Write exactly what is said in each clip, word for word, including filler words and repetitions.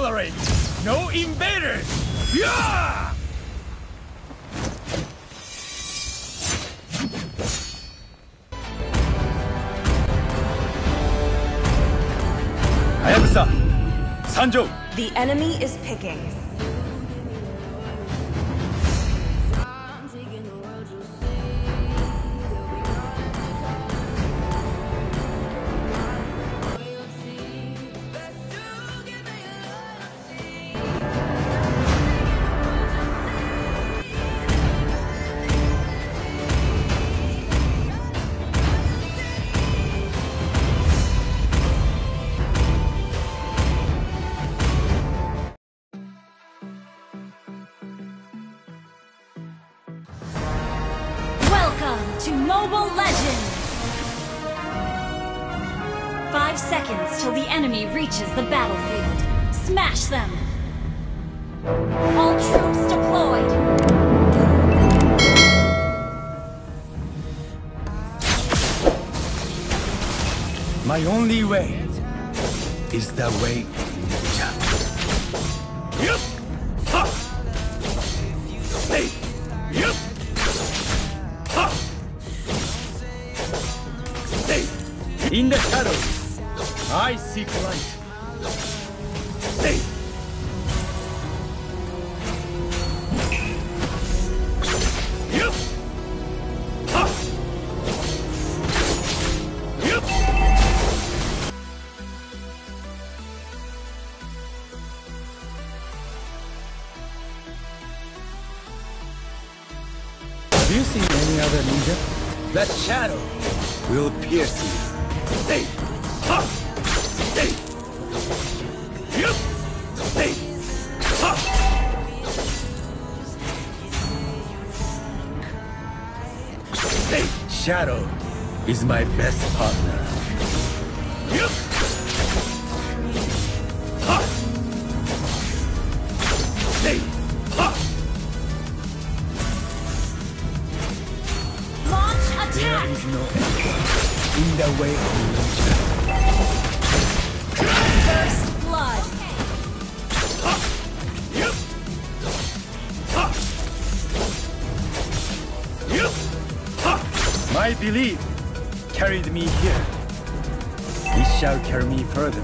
tolerate no invaders! Yeah! Hayabusa, Sanjo! The enemy is picking. Welcome to Mobile Legends! Five seconds till the enemy reaches the battlefield. Smash them! All troops deployed! My only way is the way ninja. Yup! Ha! Hey! Yup! Ha! Hey! In the shadows, I seek light. Hey! Yup! Ha! Yup! Do you see any other ninja? That shadow will pierce you. Stay! Ha! Stay! Yup! Stay! Ha! Stay! Shadow is my best partner. Yup! Ha! Stay! Ha! Launch There attack! is no end in the way of ninja. First blood! Ha! Yup! Ha! Yup! Ha! My belief carried me here. It shall carry me further.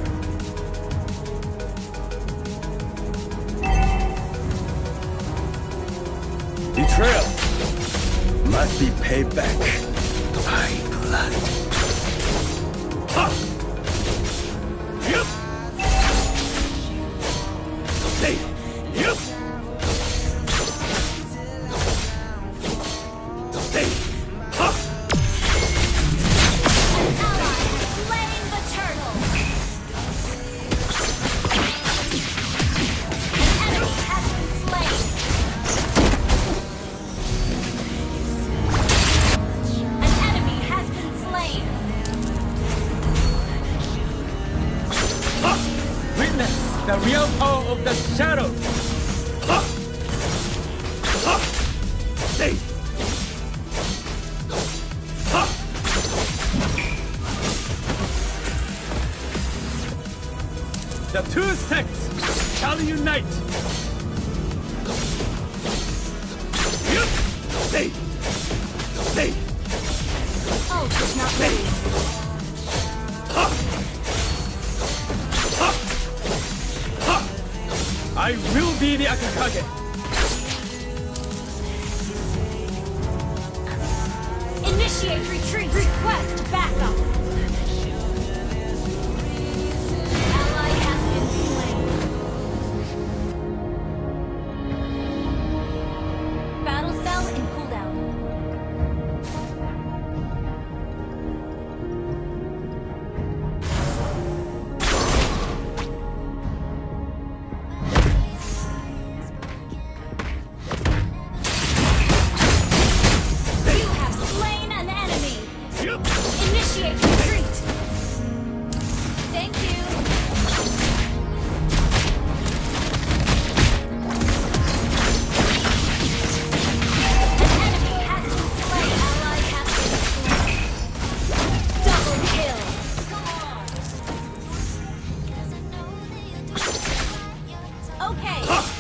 Betrayal must be paid back by blood. Ha! Yup! Stay! Yup! Stay! Ha! Ally slaying the turtle! An enemy has been slain! An enemy has been slain! Ha! Witness the real power of the shadow! Ha! Ha! Stay! Ha! The two sects shall unite! Yup! Stay! Stay! Ult is not Stay! ready. Ha! Ha! Ha! I will be the Akakage! Initiate retreat! Request backup! Ally has been slain. Battle spell in cooldown. You have slain an enemy! Yup! Initiate retreat! Okay.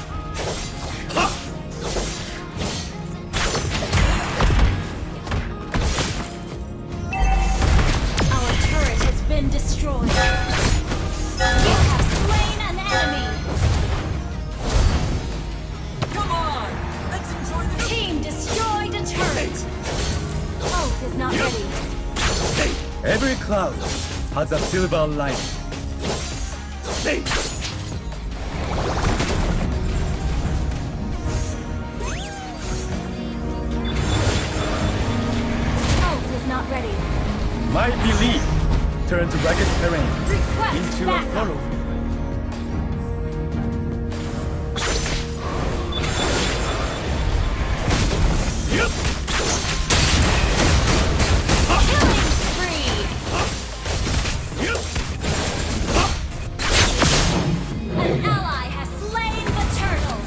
Our turret has been destroyed. You have slain an enemy. Come on! Let's enjoy the Team destroyed a turret. Ult is not ready. Every cloud has a silver lining. Stay! Ult is not ready. My belief turns rugged terrain Request into a backup. thoroughfare. Yep! Killing spree. Yep! An ally has slain the turtle.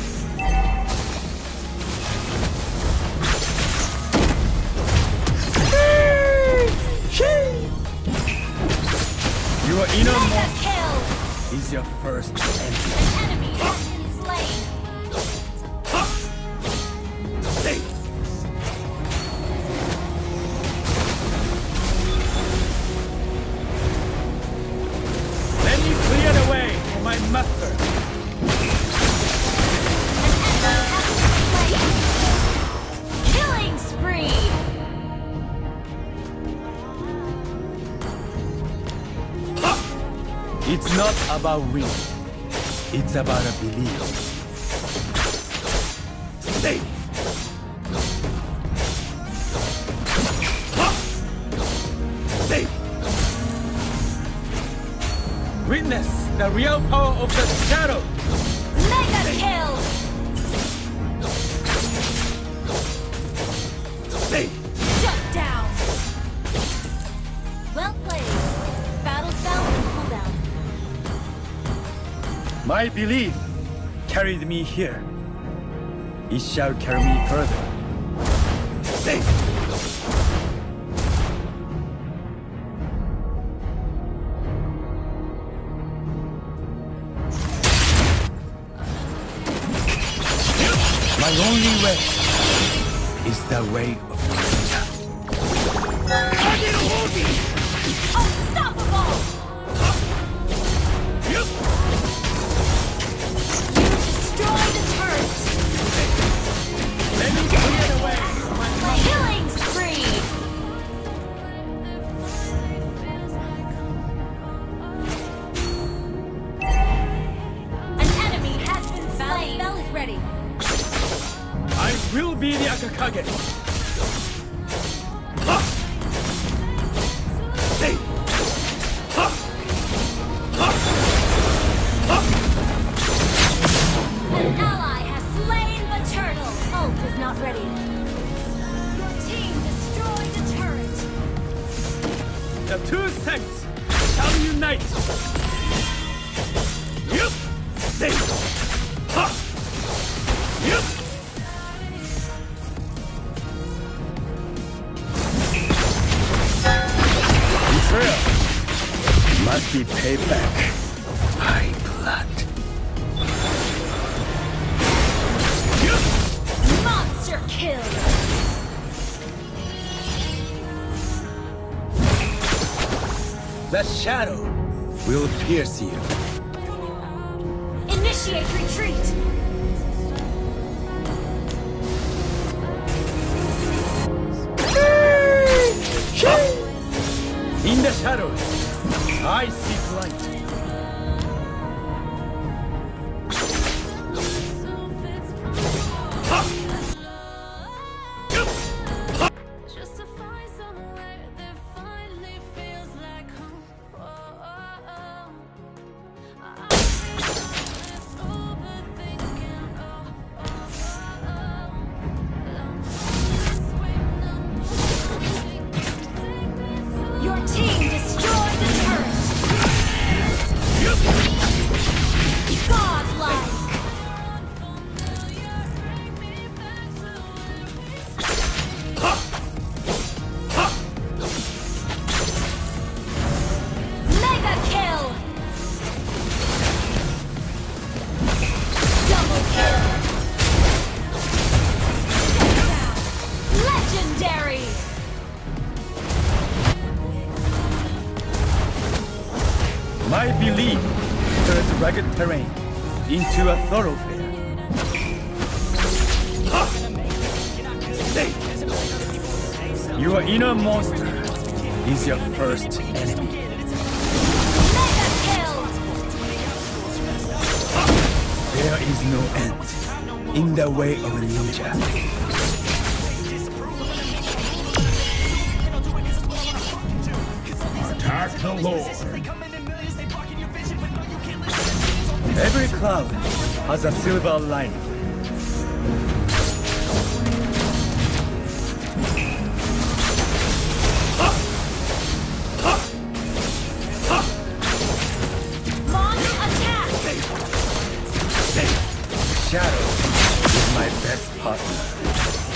Your inner Mega monster kill. is your first enemy. An enemy has been slain. Stay! Let me clear the way for my master. An enemy has been slain. Killing spree. It's not about winning. It's about a belief. Stay! Stay! Witness the real power of the shadow! Mega kill. Stay! Shut down. Well played. Battle spell and cooldown. My belief carried me here. It shall carry me further. Stay! My only way is the way of Ninja. Unstoppable. You destroyed the turret. Let me clear the way. Killing spree. An enemy has been slain. Spell is ready. I will be the Akakage. Ha! Stay! Ha! Ha! Ha! An ally has slain the turtle. Ult is not ready. Your team destroyed the turret. The two sects shall unite. Yup! Stay! Ha! Yup! Betrayal must be paid back. High blood. Monster kill. The shadow will pierce you. Initiate retreat. In the shadows, I seek light. Ha! Yup! Ha! Just to find somewhere that finally feels like home. Oh, oh, oh. I'm just overthinking. Oh, oh, oh, oh. I'm just waiting on you. Your team destroyed the turret. terrain into a thoroughfare. Ha! Stay! Your inner monster is your first enemy. Mega kill! There is no end in the way of a ninja. Attack the Lord. Every cloud has a silver lining. Launch attack! Shadow is my best partner.